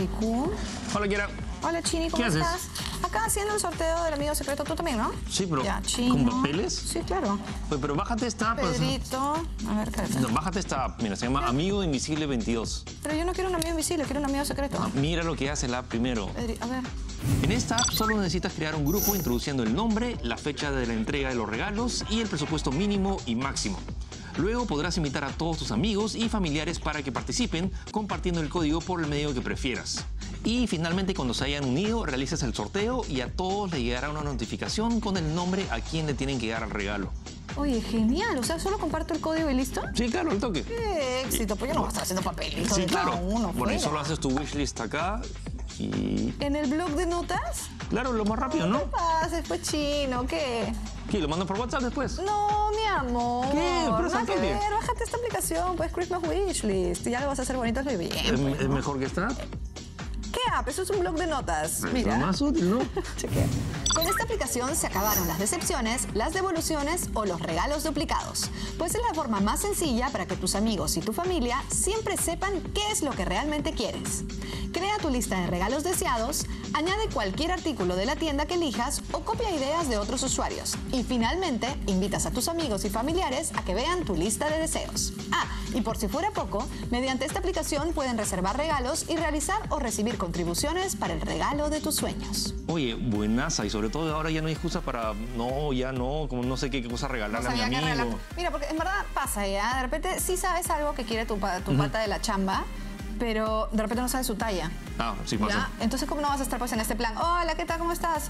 Riku. Hola, Kiara. Hola, Chini, ¿cómo estás? Acá haciendo el sorteo del amigo secreto, tú también, ¿no? Sí, pero ya, Chino. ¿con papeles? Sí, claro. Oye, pero bájate esta app. Pedrito. A ver, ¿qué es? No, bájate esta app. Mira, se llama Amigo Invisible 22. Pero yo no quiero un amigo invisible, quiero un amigo secreto. Mira lo que hace la app primero. A ver. En esta app solo necesitas crear un grupo introduciendo el nombre, la fecha de la entrega de los regalos y el presupuesto mínimo y máximo. Luego podrás invitar a todos tus amigos y familiares para que participen compartiendo el código por el medio que prefieras. Y finalmente, cuando se hayan unido, realizas el sorteo y a todos les llegará una notificación con el nombre a quien le tienen que dar el regalo. Oye, genial. O sea, ¿solo comparto el código y listo? Sí, claro, el toque. ¡Qué éxito! Pues yo no voy a estar haciendo papelitos Sí, de cada claro. uno. Bueno, y fuera. solo haces tu wishlist acá y... ¿En el blog de notas? Claro, lo más rápido, ¿no? ¿Qué pasa? Después chino, ¿qué? ¿Qué? ¿Lo mando por WhatsApp después? No, mi amor. ¿Qué? Pero Nada que ¿qué? ver. Bájate esta aplicación, pues Christmas Wishlist. Y ya lo vas a hacer bonito y bien. ¿Es mejor que esta? ¿Qué app? Eso es un blog de notas. Mira. Es lo más útil, ¿no? Chequea. Con esta aplicación se acabaron las decepciones, las devoluciones o los regalos duplicados, pues es la forma más sencilla para que tus amigos y tu familia siempre sepan qué es lo que realmente quieres. Crea tu lista de regalos deseados, añade cualquier artículo de la tienda que elijas o copia ideas de otros usuarios. Y finalmente, invitas a tus amigos y familiares a que vean tu lista de deseos. Ah, y por si fuera poco, mediante esta aplicación pueden reservar regalos y realizar o recibir contribuciones para el regalo de tus sueños. Oye, buenaza, y sobre todo ahora ya no hay excusa para no, ya no, como no sé qué cosa regalarle a mi amigo. Mira, porque en verdad pasa ya, de repente sí sabes algo que quiere tu pata de la chamba, pero de repente no sabes su talla. Ah, sí pasa. ¿Ya? Entonces, ¿cómo no vas a estar pues en este plan? Hola, ¿qué tal? ¿Cómo estás?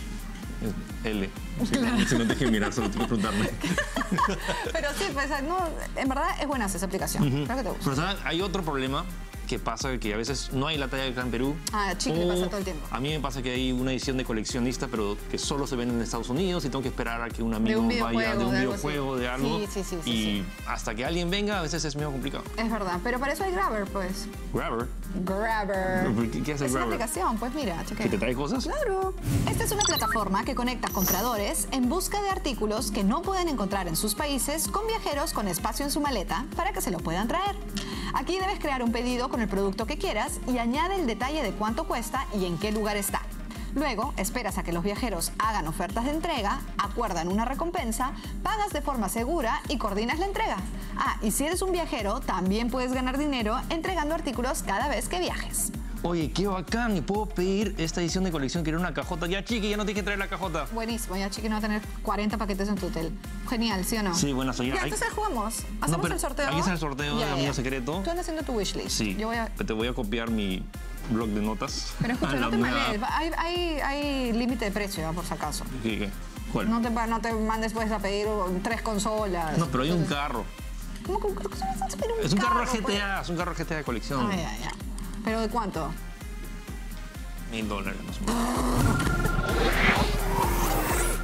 L. Si no te dejé mirar, solo tengo que preguntarme. Pero sí, pues, no, en verdad es buena esa aplicación. Creo que te gusta. Pero ¿sabes? Hay otro problema que pasa, que a veces no hay la talla del Gran Perú. Ah, chicle pasa todo el tiempo. A mí me pasa que hay una edición de coleccionista, pero que solo se vende en Estados Unidos y tengo que esperar a que un amigo vaya de un videojuego, de algo. Sí, y hasta que alguien venga, a veces es medio complicado. Es verdad, pero para eso hay Grabber, pues. ¿Grabber? Grabber. ¿Qué hace Es una Grabber? aplicación, pues mira, chequea. ¿Que te trae cosas? Claro. Esta es una plataforma que conecta compradores en busca de artículos que no pueden encontrar en sus países con viajeros con espacio en su maleta para que se lo puedan traer. Aquí debes crear un pedido con el producto que quieras y añade el detalle de cuánto cuesta y en qué lugar está. Luego, esperas a que los viajeros hagan ofertas de entrega, acuerdan una recompensa, pagas de forma segura y coordinas la entrega. Ah, y si eres un viajero, también puedes ganar dinero entregando artículos cada vez que viajes. Oye, qué bacán. ¿Y puedo pedir esta edición de colección que era una cajota? Ya, Chiqui, ya no tienes que traer la cajota. Buenísimo, ya Chiqui no va a tener 40 paquetes en tu hotel. Genial, ¿sí o no? Sí, buena soy. Ya, entonces jugamos. Hacemos el sorteo. Aquí está el sorteo del amigo secreto. Tú andas haciendo tu wishlist. Sí. Yo voy a... Te voy a copiar mi blog de notas. Pero escucha, no te manejes. Hay límite de precio, por si acaso. ¿Qué? ¿Cuál? No te mandes pues a pedir 3 consolas. No, pero hay un carro. ¿Cómo que un carro? Es un carro GTA, GTA, es un carro GTA de colección. Ah, ya. ¿Pero de cuánto? $1000 más o menos.